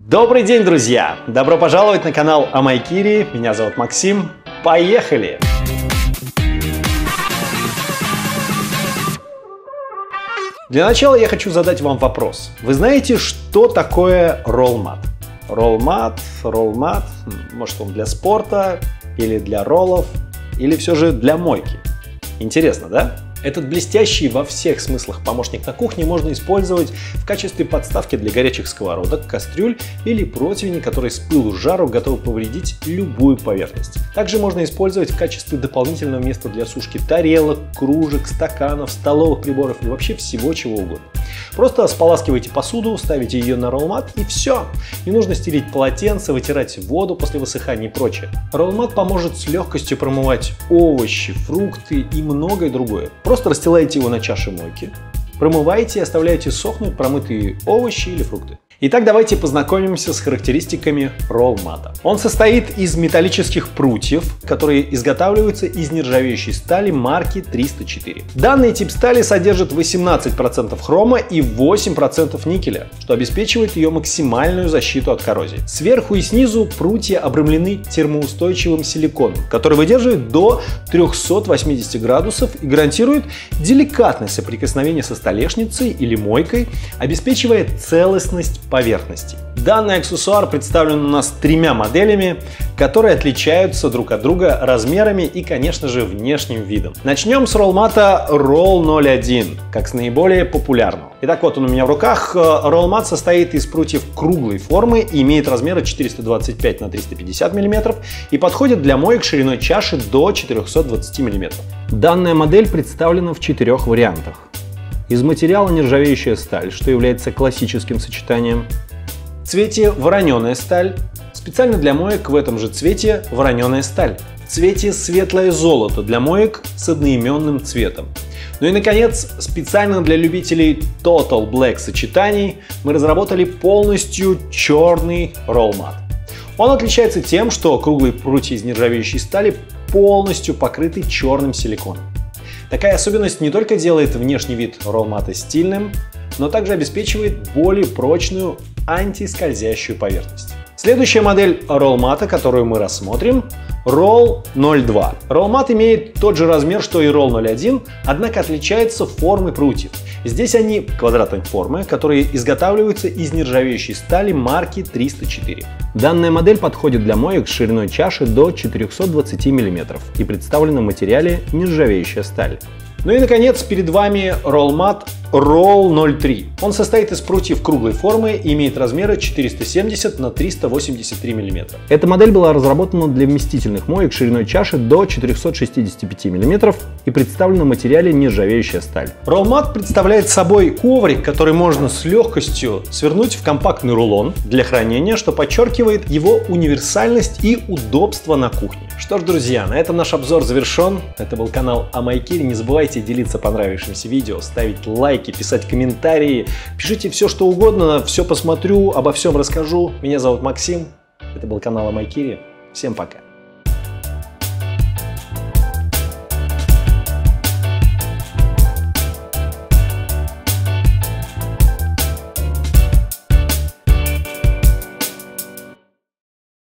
Добрый день, друзья! Добро пожаловать на канал Амайкири. Меня зовут Максим. Поехали! Для начала я хочу задать вам вопрос. Вы знаете, что такое роллмат? Роллмат, может он для спорта, или для роллов, или все же для мойки? Интересно, да? Этот блестящий во всех смыслах помощник на кухне можно использовать в качестве подставки для горячих сковородок, кастрюль или противней, которые с пылу с жару готовы повредить любую поверхность. Также можно использовать в качестве дополнительного места для сушки тарелок, кружек, стаканов, столовых приборов и вообще всего чего угодно. Просто споласкивайте посуду, ставите ее на роллмат и все. Не нужно стелить полотенце, вытирать воду после высыхания и прочее. Роллмат поможет с легкостью промывать овощи, фрукты и многое другое. Просто расстилаете его на чаше мойки, промываете и оставляете сохнуть промытые овощи или фрукты. Итак, давайте познакомимся с характеристиками роллмата. Он состоит из металлических прутьев, которые изготавливаются из нержавеющей стали марки 304. Данный тип стали содержит 18% хрома и 8% никеля, что обеспечивает ее максимальную защиту от коррозии. Сверху и снизу прутья обрамлены термоустойчивым силиконом, который выдерживает до 380 градусов и гарантирует деликатное соприкосновение со столешницей или мойкой, обеспечивая целостность поверхности. Данный аксессуар представлен у нас тремя моделями, которые отличаются друг от друга размерами и, конечно же, внешним видом. Начнем с роллмата Roll 01, как с наиболее популярного. Итак, вот он у меня в руках. Роллмат состоит из прутьев круглой формы и имеет размеры 425 на 350 мм и подходит для моек шириной чаши до 420 мм. Данная модель представлена в 4 вариантах. Из материала нержавеющая сталь, что является классическим сочетанием. В цвете вороненая сталь. Специально для моек в этом же цвете вороненая сталь. В цвете светлое золото для моек с одноименным цветом. Ну и, наконец, специально для любителей Total Black сочетаний мы разработали полностью черный роллмат. Он отличается тем, что круглые прутья из нержавеющей стали полностью покрыты черным силиконом. Такая особенность не только делает внешний вид роллмата стильным, но также обеспечивает более прочную антискользящую поверхность. Следующая модель роллмата, которую мы рассмотрим, Roll 02. Роллмат имеет тот же размер, что и Roll 01, однако отличается формой прутьев. Здесь они квадратной формы, которые изготавливаются из нержавеющей стали марки 304. Данная модель подходит для моек с шириной чаши до 420 мм и представлена в материале нержавеющая сталь. Ну и, наконец, перед вами роллмат Roll 03. Он состоит из прутьев круглой формы и имеет размеры 470 на 383 мм. Эта модель была разработана для вместительных моек шириной чаши до 465 мм и представлена в материале нержавеющая сталь. Роллмат представляет собой коврик, который можно с легкостью свернуть в компактный рулон для хранения, что подчеркивает его универсальность и удобство на кухне. Что ж, друзья, на этом наш обзор завершен. Это был канал Амайкири. Не забывайте делиться понравившимся видео, ставить лайки, писать комментарии. Пишите все, что угодно, все посмотрю, обо всем расскажу. Меня зовут Максим. Это был канал Амайкири. Всем пока.